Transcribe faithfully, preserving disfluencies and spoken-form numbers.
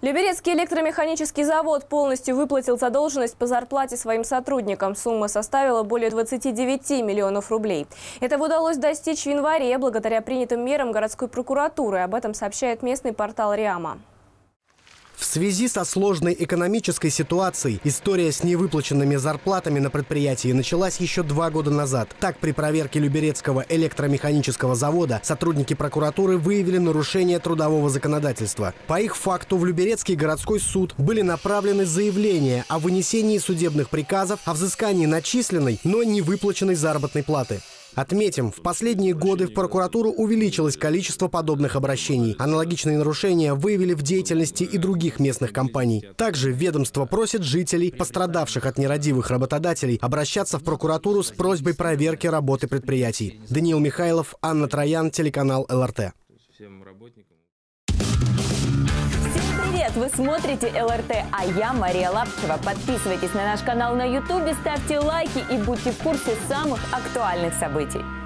Люберецкий электромеханический завод полностью выплатил задолженность по зарплате своим сотрудникам. Сумма составила более двадцати девяти миллионов рублей. Этого удалось достичь в январе благодаря принятым мерам городской прокуратуры. Об этом сообщает местный портал РИАМа. В связи со сложной экономической ситуацией история с невыплаченными зарплатами на предприятии началась еще два года назад. Так, при проверке Люберецкого электромеханического завода сотрудники прокуратуры выявили нарушение трудового законодательства. По их факту в Люберецкий городской суд были направлены заявления о вынесении судебных приказов о взыскании начисленной, но не выплаченной заработной платы. Отметим, в последние годы в прокуратуру увеличилось количество подобных обращений. Аналогичные нарушения выявили в деятельности и других местных компаний. Также ведомство просит жителей, пострадавших от нерадивых работодателей, обращаться в прокуратуру с просьбой проверки работы предприятий. Даниил Михайлов, Анна Троян, телеканал ЛРТ. Привет! Вы смотрите ЛРТ, а я Мария Лапчева. Подписывайтесь на наш канал на ютубе, ставьте лайки и будьте в курсе самых актуальных событий.